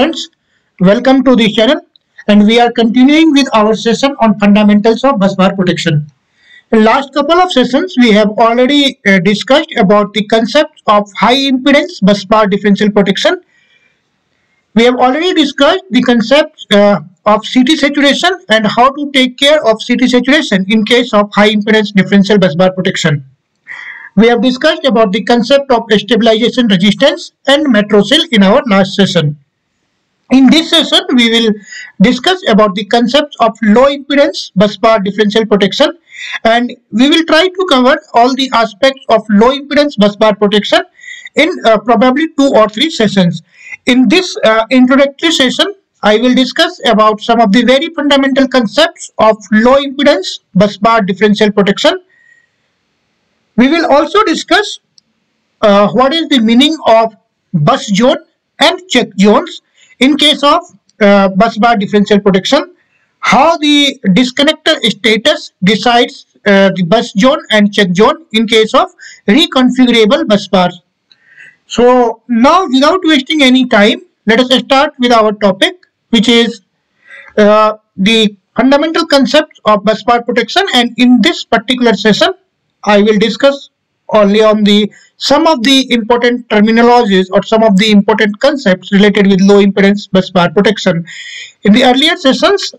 Friends, welcome to the channel and we are continuing with our session on fundamentals of bus bar protection. In last couple of sessions, we have already discussed about the concept of high impedance bus bar differential protection. We have already discussed the concept of CT saturation and how to take care of CT saturation in case of high impedance differential bus bar protection. We have discussed about the concept of stabilization resistance and metro cell in our last session. In this session, we will discuss about the concepts of low impedance bus bar differential protection, and we will try to cover all the aspects of low impedance bus bar protection in probably 2 or 3 sessions. In this introductory session, I will discuss about some of the very fundamental concepts of low impedance bus bar differential protection. We will also discuss what is the meaning of bus zone and check zones in case of bus bar differential protection, how the disconnector status decides the bus zone and check zone in case of reconfigurable bus bars. So now, without wasting any time, let us start with our topic, which is the fundamental concepts of bus bar protection. And in this particular session, I will discuss only on some of the important terminologies or some of the important concepts related with low impedance bus bar protection. In the earlier sessions,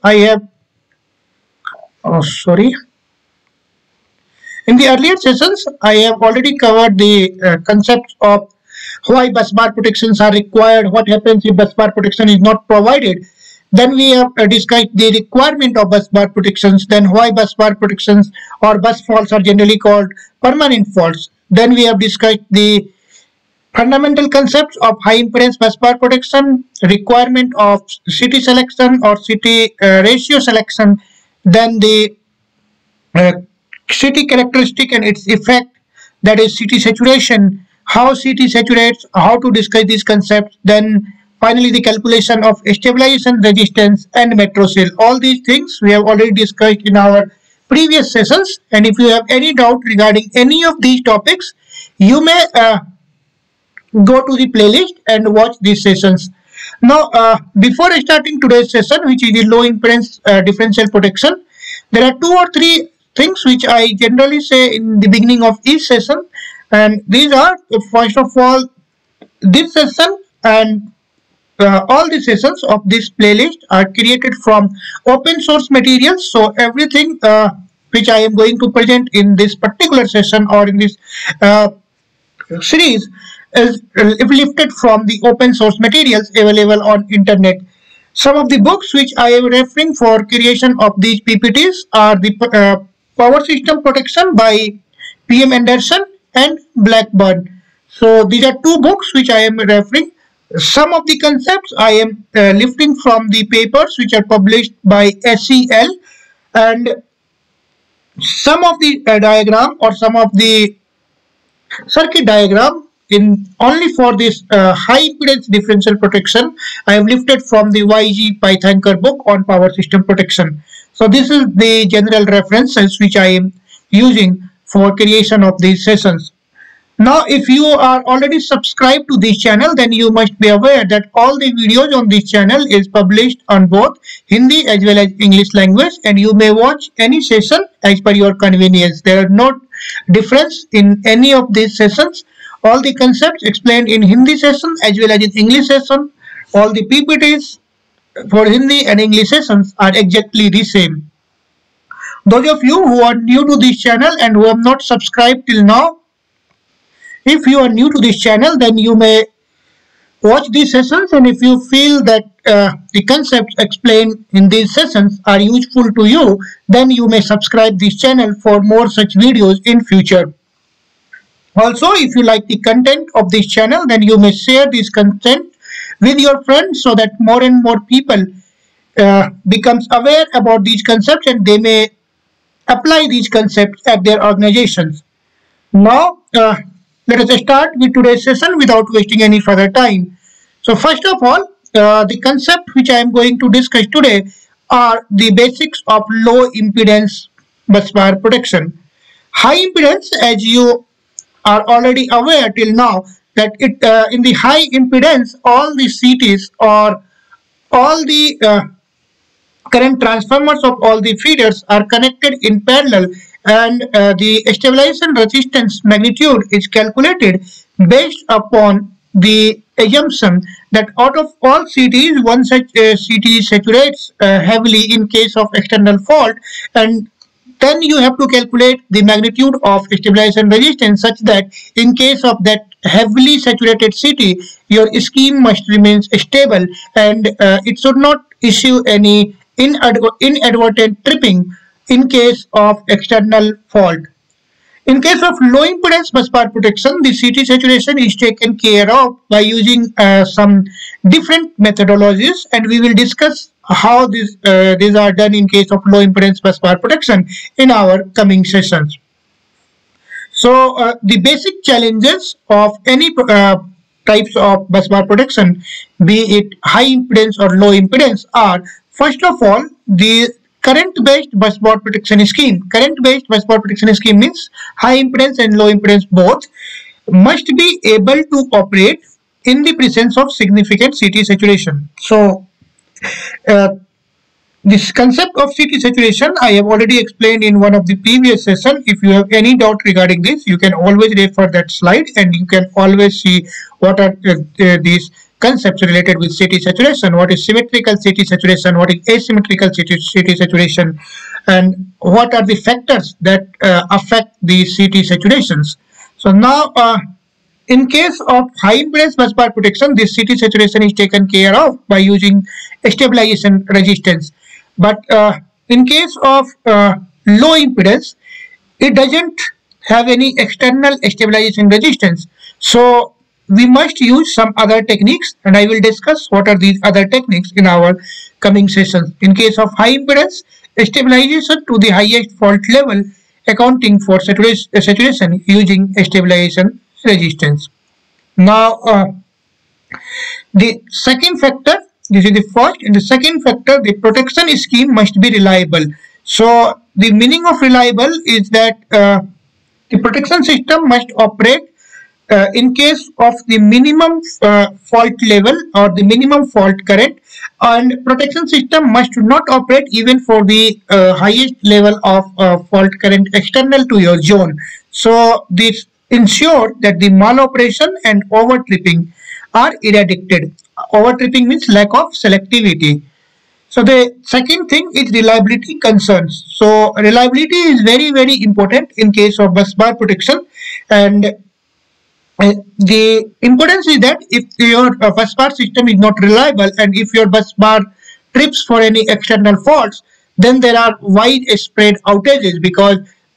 in the earlier sessions, I have already covered the concepts of why bus bar protections are required, what happens if bus bar protection is not provided. Then we have discussed the requirement of bus bar protections, then why bus bar protections or bus faults are generally called permanent faults. Then we have discussed the fundamental concepts of high impedance bus bar protection, requirement of CT selection or CT ratio selection, then the CT characteristic and its effect, that is CT saturation, how CT saturates, how to discuss these concepts, then finally the calculation of stabilization resistance and metro cell. All these things we have already discussed in our previous sessions, and if you have any doubt regarding any of these topics, you may go to the playlist and watch these sessions. Now, before starting today's session, which is the low impedance differential protection, there are 2 or 3 things which I generally say in the beginning of each session, and these are, first of all, this session and all the sessions of this playlist are created from open source materials. So everything which I am going to present in this particular session or in this series is lifted from the open source materials available on internet. Some of the books which I am referring for creation of these PPTs are the Power System Protection by P.M. Anderson and Blackburn. So these are 2 books which I am referring. Some of the concepts I am lifting from the papers which are published by SEL, and some of the diagram or some of the circuit diagram in only for this high impedance differential protection I have lifted from the YG Pythankar book on power system protection. So this is the general references which I am using for creation of these sessions. Now, if you are already subscribed to this channel, then you must be aware that all the videos on this channel is published on both Hindi as well as English language, and you may watch any session as per your convenience. There are no difference in any of these sessions. All the concepts explained in Hindi session as well as in English session, all the PPTs for Hindi and English sessions are exactly the same. Those of you who are new to this channel and who have not subscribed till now, if you are new to this channel, then you may watch these sessions, and if you feel that the concepts explained in these sessions are useful to you, then you may subscribe this channel for more such videos in future. Also, if you like the content of this channel, then you may share this content with your friends so that more and more people becomes aware about these concepts and they may apply these concepts at their organizations. Now, let us start with today's session without wasting any further time. So first of all, the concept which I am going to discuss today are the basics of low impedance bus bar protection. High impedance, as you are already aware till now, that in the high impedance, all the CTs or all the current transformers of all the feeders are connected in parallel, and the stabilization resistance magnitude is calculated based upon the assumption that out of all CTs, one such CT saturates heavily in case of external fault, and then you have to calculate the magnitude of stabilization resistance such that in case of that heavily saturated CT, your scheme must remain stable, and it should not issue any inadvertent tripping in case of external fault. In case of low impedance busbar protection, the CT saturation is taken care of by using some different methodologies, and we will discuss how these are done in case of low impedance busbar protection in our coming sessions. So the basic challenges of any types of busbar protection, be it high impedance or low impedance, are first of all the current-based busbar protection scheme. Current-based busbar protection scheme means high impedance and low impedance both must be able to operate in the presence of significant CT saturation. So this concept of CT saturation I have already explained in one of the previous sessions. If you have any doubt regarding this, you can always refer that slide, and you can always see what are these concepts related with CT saturation, what is symmetrical CT saturation, what is asymmetrical CT saturation, and what are the factors that affect the CT saturations. So now in case of high impedance busbar protection, this CT saturation is taken care of by using stabilization resistance. But in case of low impedance, it doesn't have any external stabilization resistance. So we must use some other techniques, and I will discuss what are these other techniques in our coming sessions. In case of high impedance, stabilization to the highest fault level, accounting for saturation using stabilization resistance. Now the second factor, this is the first, and the second factor, the protection scheme must be reliable. So the meaning of reliable is that the protection system must operate in case of the minimum fault level or the minimum fault current, and protection system must not operate even for the highest level of fault current external to your zone. So this ensure that the maloperation and overtripping are eradicated. Overtripping means lack of selectivity. So the second thing is reliability concerns. So reliability is very important in case of busbar protection, and the importance is that if your busbar system is not reliable and if your busbar trips for any external faults, then there are widespread outages, because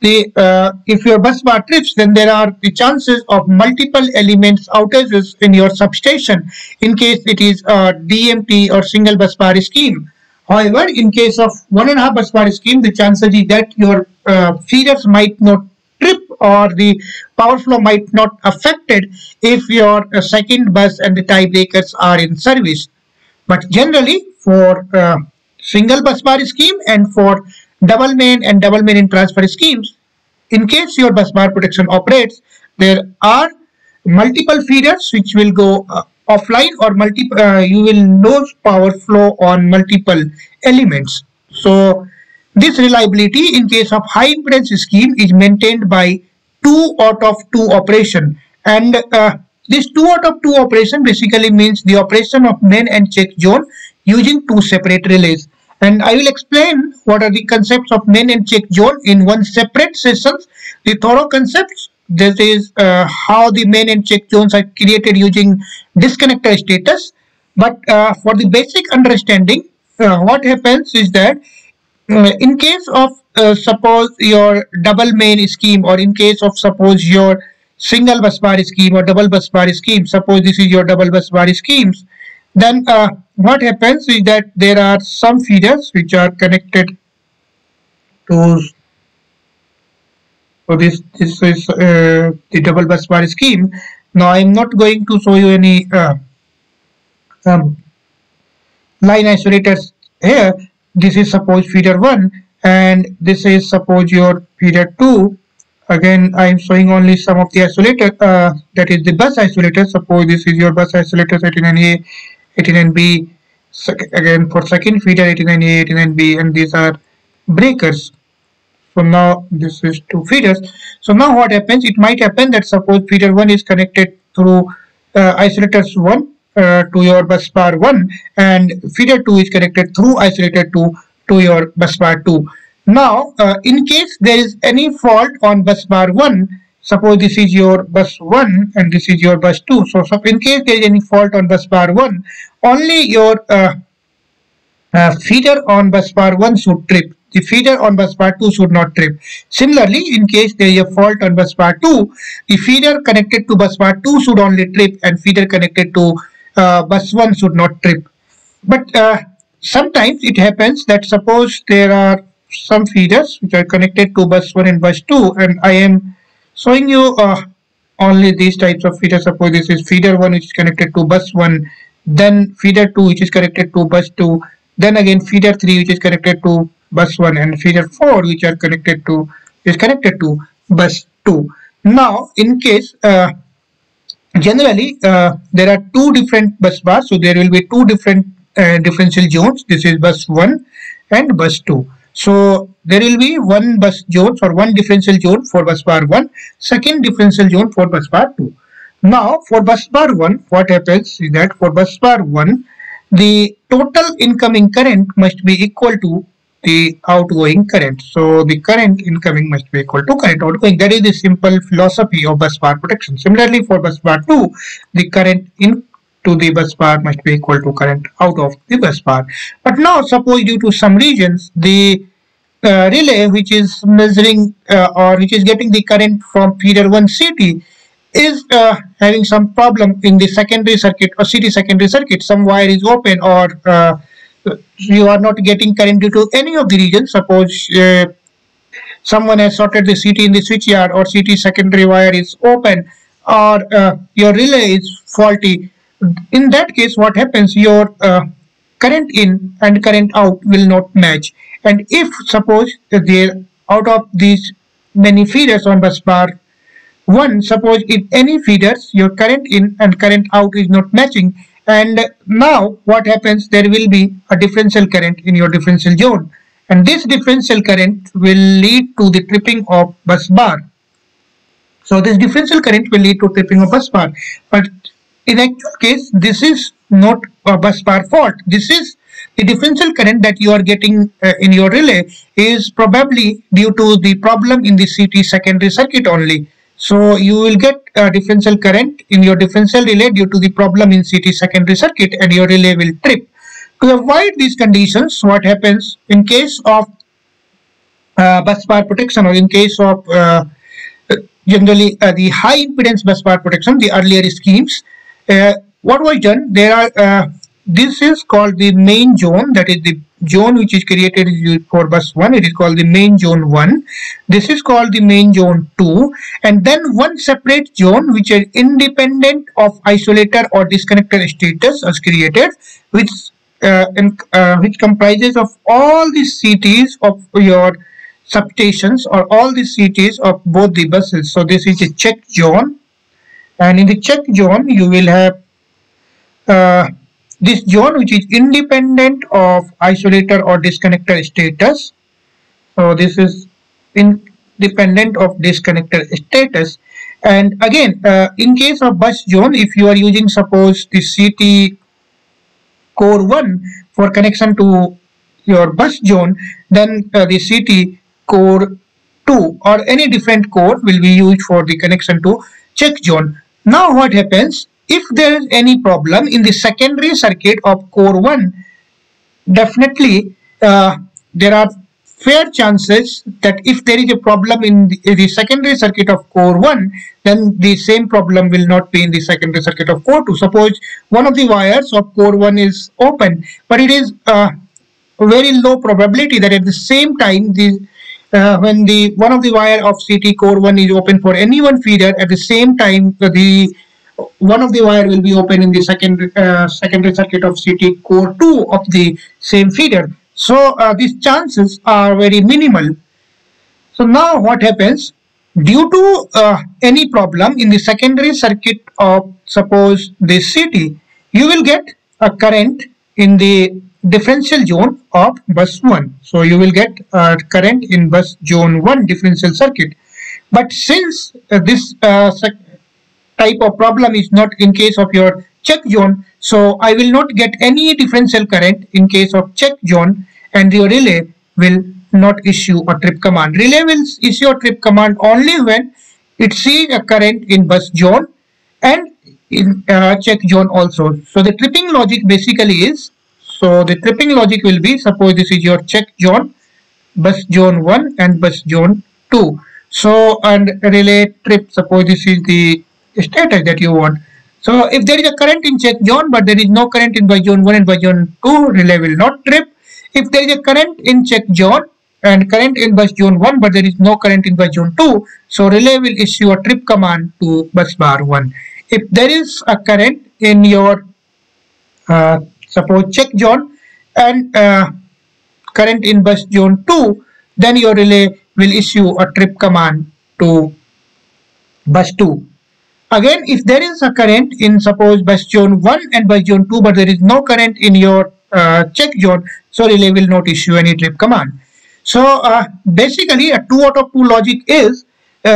if your busbar trips, then there are the chances of multiple elements outages in your substation in case it is a DMT or single busbar scheme. However, in case of 1.5 busbar scheme, the chances is that your feeders might not trip or the power flow might not affected if your second bus and the tie breakers are in service. But generally for single busbar scheme and for double main and double main in transfer schemes, in case your busbar protection operates, there are multiple feeders which will go offline, or you will lose power flow on multiple elements. So this reliability in case of high impedance scheme is maintained by 2 out of 2 operation, and this 2 out of 2 operation basically means the operation of main and check zone using 2 separate relays. And I will explain what are the concepts of main and check zone in one separate session. The thorough concepts, this is how the main and check zones are created using disconnector status. But for the basic understanding, what happens is that in case of suppose your double main scheme, or in case of suppose your single busbar scheme or double busbar scheme, suppose this is your double busbar schemes, then what happens is that there are some feeders which are connected to, so this is the double busbar scheme. Now I am not going to show you any line isolators here. This is suppose feeder 1 and this is suppose your feeder 2. Again I am showing only some of the isolator, that is the bus isolator. Suppose this is your bus isolator 18N A, 18N B, Again for second feeder 89A, 89B, and these are breakers. So now this is two feeders. So now what happens? It might happen that suppose feeder 1 is connected through isolators 1 to your bus bar 1, and feeder 2 is connected through isolator 2 to your bus bar 2. Now in case there is any fault on bus bar 1, suppose this is your bus 1 and this is your bus 2. So in case there is any fault on bus bar 1, only your feeder on bus bar 1 should trip. The feeder on bus bar 2 should not trip. Similarly, in case there is a fault on bus bar 2, the feeder connected to bus bar 2 should only trip, and feeder connected to bus 1 should not trip. But sometimes it happens that suppose there are some feeders which are connected to bus 1 and bus 2, and I am showing you only these types of feeders. Suppose this is feeder 1 which is connected to bus 1, then feeder 2 which is connected to bus 2, then again feeder 3 which is connected to bus 1, and feeder 4 which are connected to bus 2. Now in case generally there are two different bus bars, so there will be two different differential zones. This is bus 1 and bus 2. So there will be one bus zone or one differential zone for bus bar 1, second differential zone for bus bar 2. Now for bus bar 1, what happens is that for bus bar 1, the total incoming current must be equal to the outgoing current. So the current incoming must be equal to current outgoing. That is the simple philosophy of bus bar protection. Similarly for bus bar 2, the current in to the bus bar must be equal to current out of the bus bar. But now suppose due to some reasons the relay which is measuring or which is getting the current from feeder 1 CT is having some problem in the secondary circuit or CT secondary circuit. Some wire is open, or you are not getting current due to any of the reasons. Suppose someone has shorted the CT in the switchyard, or CT secondary wire is open, or your relay is faulty. In that case, what happens? Your current in and current out will not match. And if suppose there out of these many feeders on bus bar 1, suppose in any feeders your current in and current out is not matching, and now what happens? There will be a differential current in your differential zone, and this differential current will lead to the tripping of bus bar. So this differential current will lead to tripping of bus bar. But in actual case, this is not a bus bar fault. This is the differential current that you are getting in your relay is probably due to the problem in the CT secondary circuit only. So you will get a differential current in your differential relay due to the problem in CT secondary circuit, and your relay will trip. To avoid these conditions, what happens in case of bus bar protection, or in case of generally the high impedance bus bar protection, the earlier schemes, what was done? There are this is called the main zone, that is the zone which is created for bus 1. It is called the main zone 1. This is called the main zone 2, and then one separate zone which is independent of isolator or disconnector status is created, which comprises of all the CTs of your substations, or all the CTs of both the buses. So this is a check zone, and in the check zone you will have this zone which is independent of isolator or disconnector status. So this is independent of disconnector status. And again, in case of bus zone, if you are using suppose the CT core 1 for connection to your bus zone, then the CT core 2 or any different core will be used for the connection to check zone. Now what happens? If there is any problem in the secondary circuit of core 1, definitely there are fair chances that if there is a problem in the secondary circuit of core 1, then the same problem will not be in the secondary circuit of core 2. Suppose one of the wires of core 1 is open, but it is a very low probability that at the same time when the one of the wire of CT core 1 is open for any one feeder, at the same time the one of the wire will be open in the secondary circuit of CT core 2 of the same feeder. So these chances are very minimal. So now what happens? Due to any problem in the secondary circuit of suppose this CT, you will get a current in the differential zone of bus 1. So you will get current in bus zone 1 differential circuit. But since this type of problem is not in case of your check zone, so I will not get any differential current in case of check zone, and your relay will not issue a trip command. Relay will issue a trip command only when it sees a current in bus zone and in check zone also. So the tripping logic basically is, so the tripping logic will be, suppose this is your check zone, bus zone 1 and bus zone 2. So, and relay trip, suppose this is the status that you want. So if there is a current in check zone but there is no current in bus zone 1 and bus zone 2, relay will not trip. If there is a current in check zone and current in bus zone 1 but there is no current in bus zone 2, so relay will issue a trip command to bus bar 1. If there is a current in your suppose check zone and current in bus zone 2, then your relay will issue a trip command to bus 2. Again, if there is a current in suppose bus zone 1 and bus zone 2 but there is no current in your check zone, so relay will not issue any trip command. So basically a 2 out of 2 logic is,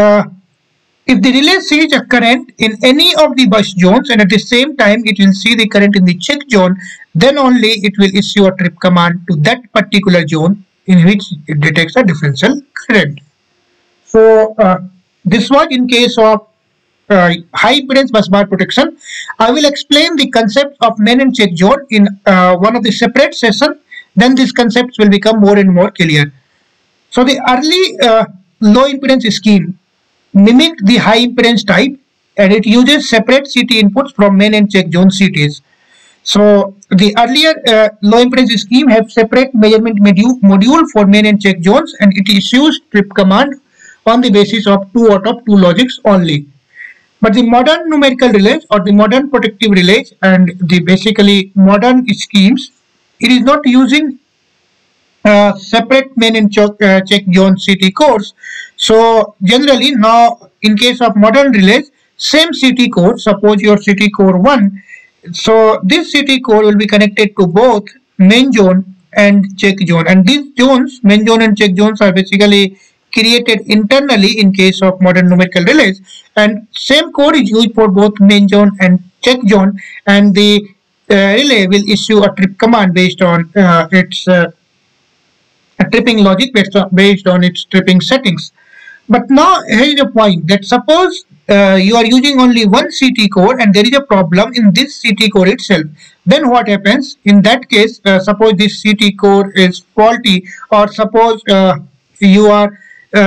if the relay sees a current in any of the bus zones and at the same time it will see the current in the check zone, then only it will issue a trip command to that particular zone in which it detects a differential current. So this was in case of high impedance bus bar protection. I will explain the concept of main and check zone in one of the separate session. Then these concepts will become more and more clear. So the early low impedance scheme mimicked the high impedance type, and it uses separate CT inputs from main and check zone CTs. So the earlier low impedance scheme have separate measurement module for main and check zones, and it issues trip command on the basis of 2 out of 2 logics only. But the modern numerical relays or the modern protective relays and the basically modern schemes, it is not using separate main and check zone CT cores. So generally now in case of modern relays, same CT core, suppose your CT core 1, so this CT core will be connected to both main zone and check zone, and these zones, main zone and check zones, are basically created internally in case of modern numerical relays, and same code is used for both main zone and check zone, and the relay will issue a trip command based on its tripping logic based on its tripping settings. But now here is a point that suppose you are using only one CT core and there is a problem in this CT core itself. Then what happens? In that case, suppose this CT core is faulty, or suppose you are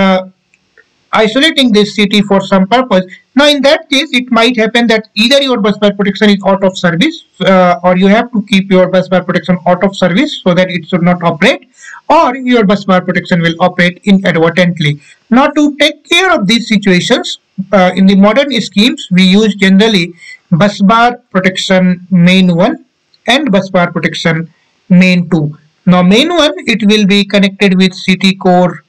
isolating this CT for some purpose. Now in that case, it might happen that either your bus bar protection is out of service, or you have to keep your bus bar protection out of service so that it should not operate, or your bus bar protection will operate inadvertently. Now to take care of these situations, in the modern schemes, we use generally bus bar protection main 1 and bus bar protection main 2. Now main 1, it will be connected with CT core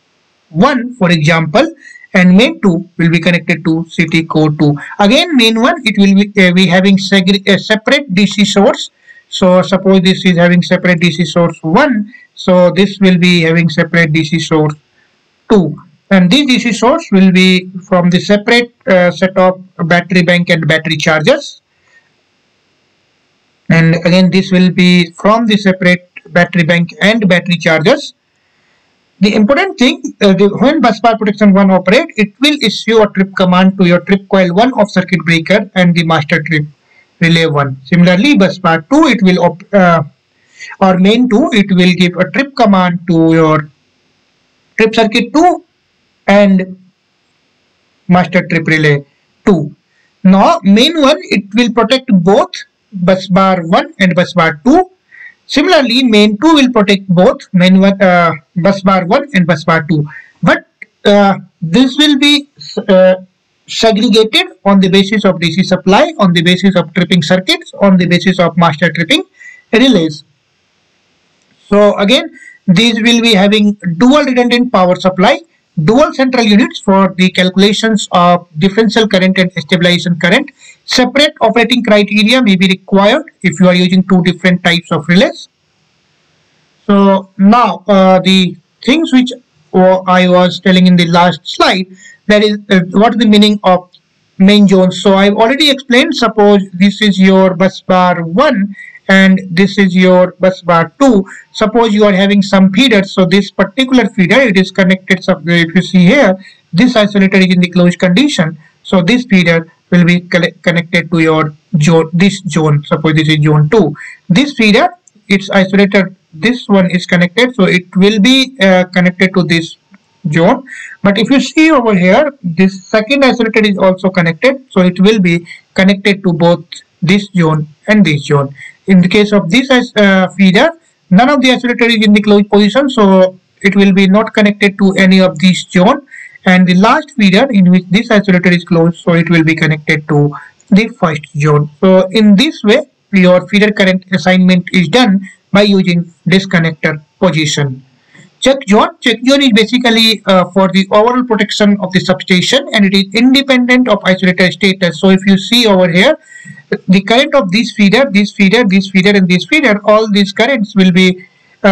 1 for example, and main 2 will be connected to CT core 2. Again main 1, it will be having a separate DC source. So suppose this is having separate DC source 1, so this will be having separate DC source 2, and this DC source will be from the separate set of battery bank and battery chargers, and again this will be from the separate battery bank and battery chargers. The important thing, when bus bar protection 1 operate, it will issue a trip command to your trip coil 1 of circuit breaker and the master trip relay 1. Similarly, bus bar 2, it will or main 2, it will give a trip command to your trip circuit 2 and master trip relay 2. Now main 1, it will protect both bus bar 1 and bus bar 2. Similarly, main 2 will protect both main 1, bus bar 1 and bus bar 2. But this will be segregated on the basis of DC supply, on the basis of tripping circuits, on the basis of master tripping relays. So again, these will be having dual redundant power supply, dual central units for the calculations of differential current and stabilization current, Separate operating criteria may be required if you are using two different types of relays. So now the things which I was telling in the last slide, that is what is the meaning of main zones. So I've already explained. Suppose this is your bus bar 1 and this is your bus bar 2. Suppose you are having some feeders. So this particular feeder, it is connected. So if you see here, this isolator is in the closed condition. So this feeder will be connected to your zone, this zone. Suppose this is zone 2. This feeder, it's isolated, this one is connected, so it will be connected to this zone. But if you see over here, this second isolator is also connected, so it will be connected to both this zone and this zone. In the case of this feeder, none of the isolator is in the closed position, so it will be not connected to any of these zone. And the last feeder in which this isolator is closed, so it will be connected to the first zone. So in this way, your feeder current assignment is done by using disconnector position. Check zone is basically for the overall protection of the substation, and it is independent of isolator status. So if you see over here, the current of this feeder, this feeder, this feeder, and this feeder, all these currents will be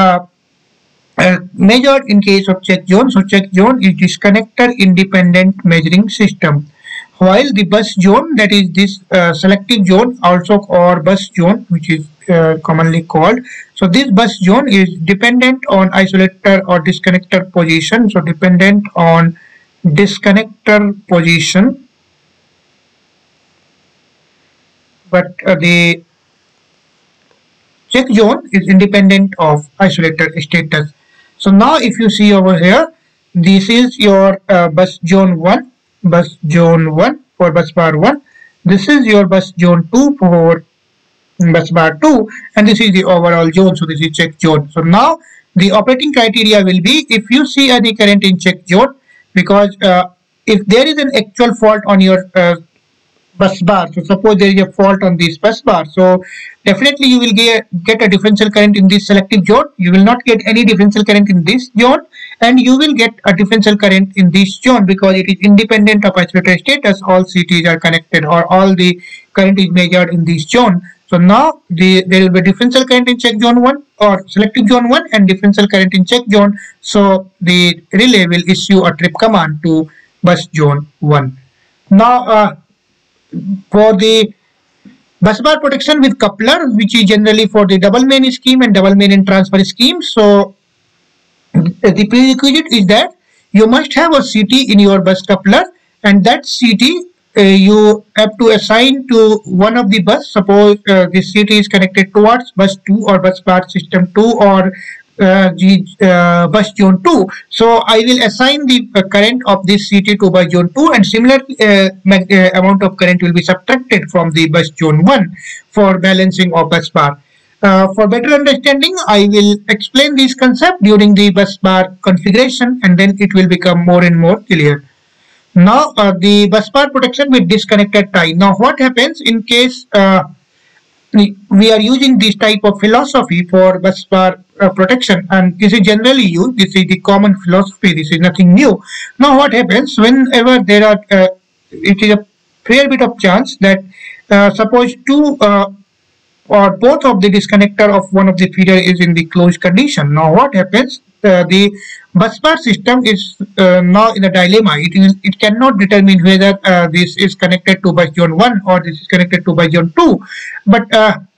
measured in case of check zone. So check zone is disconnector independent measuring system. While the bus zone, that is this selective zone, also or bus zone, which is commonly called. So this bus zone is dependent on isolator or disconnector position. So dependent on disconnector position, but the check zone is independent of isolator status. So now if you see over here, this is your bus zone 1. Bus zone 1 for bus bar 1. This is your bus zone 2 for bus bar 2, and this is the overall zone. So this is check zone. So now the operating criteria will be, if you see any current in check zone, because if there is an actual fault on your bus bar, so suppose there is a fault on this bus bar, so definitely you will get a differential current in this selective zone. You will not get any differential current in this zone, and you will get a differential current in this zone because it is independent of isolator status. All CTs are connected, or all the current is measured in this zone. So now there will be differential current in check zone 1 or selective zone 1 and differential current in check zone. So the relay will issue a trip command to bus zone 1. Now for the bus bar protection with coupler, which is generally for the double main scheme and double main and transfer scheme. So the prerequisite is that you must have a CT in your bus coupler, and that CT you have to assign to one of the bus. Suppose this CT is connected towards bus 2 or bus bar system 2 or bus zone 2. So I will assign the current of this CT to bus zone 2, and similar amount of current will be subtracted from the bus zone 1 for balancing of bus bar. For better understanding, I will explain this concept during the bus bar configuration, and then it will become more and more clear. Now the bus bar protection with disconnected tie. Now what happens in case we are using this type of philosophy for bus bar protection, and this is generally used. This is the common philosophy. This is nothing new. Now what happens whenever there are it is a fair bit of chance that suppose two or both of the disconnector of one of the feeder is in the closed condition. Now what happens, the bus bar system is now in a dilemma. It cannot determine whether this is connected to bus zone 1 or this is connected to bus zone 2, but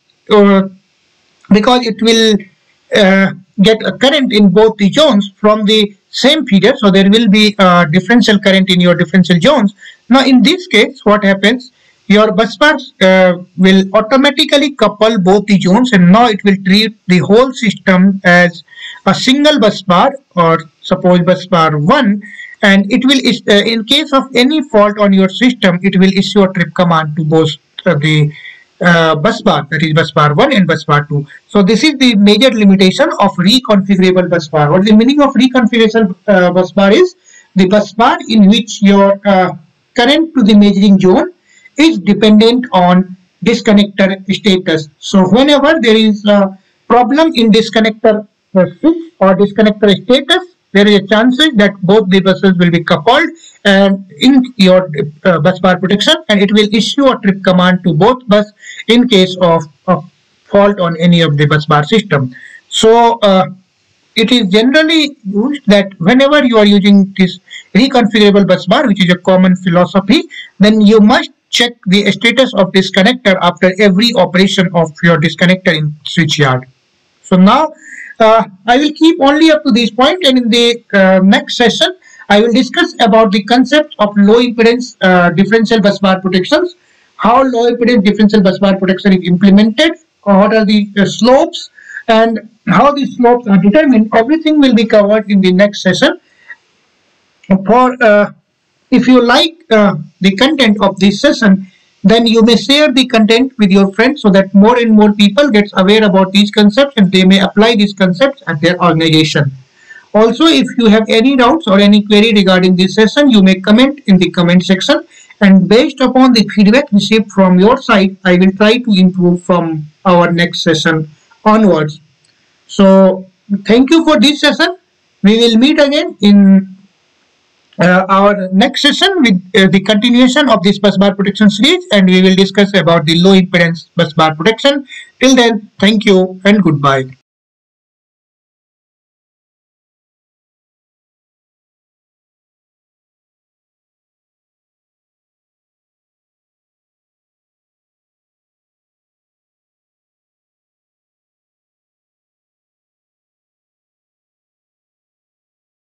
because it will get a current in both the zones from the same feeder, so there will be a differential current in your differential zones. Now in this case what happens, your bus bars will automatically couple both the zones, and now it will treat the whole system as a single bus bar, or suppose bus bar 1, and it will in case of any fault on your system, it will issue a trip command to both the bus bar, that is bus bar 1 and bus bar 2. So this is the major limitation of reconfigurable bus bar. What the meaning of reconfiguration bus bar is? The bus bar in which your current to the measuring zone is dependent on disconnector status. So whenever there is a problem in disconnector switch or disconnector status, there is a chances that both the buses will be coupled and in your bus bar protection, and it will issue a trip command to both bus in case of fault on any of the bus bar system. So it is generally used that whenever you are using this reconfigurable bus bar, which is a common philosophy, then you must check the status of this connector after every operation of your disconnector in switch yard. So now I will keep only up to this point, and in the next session I will discuss about the concept of low impedance differential bus bar protections, how low impedance differential bus bar protection is implemented, what are the slopes, and how these slopes are determined. Everything will be covered in the next session. For if you like the content of this session, then you may share the content with your friends so that more and more people gets aware about these concepts and they may apply these concepts at their organization. Also, if you have any doubts or any query regarding this session, you may comment in the comment section, and based upon the feedback received from your side, I will try to improve from our next session onwards. So thank you for this session. We will meet again in our next session with the continuation of this bus bar protection series, and we will discuss about the low impedance bus bar protection. Till then, thank you and goodbye.